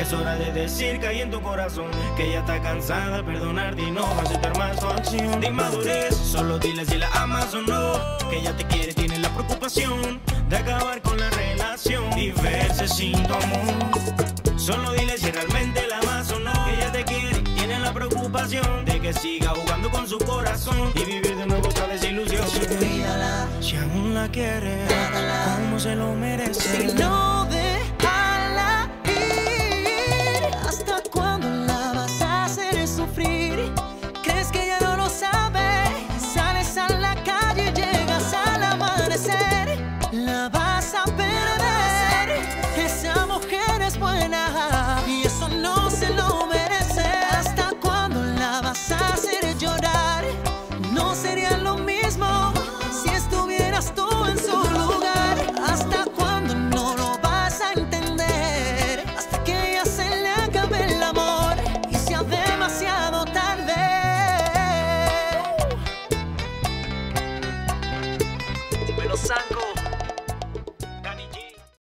que es hora de decir que hay en tu corazón, que ella está cansada de perdonarte y no va a aceptar más tu acción de inmadurez. Solo dile si la amas o no, que ella te quiere, tiene la preocupación de acabar con la relación y verse sin tu amor. Solo dile si realmente la amas o no, que ella te quiere, tiene la preocupación de que siga jugando con su corazón y vivir de nuevo otra desilusión. Cuídala, Si aún la quieres, trátala como se lo merece.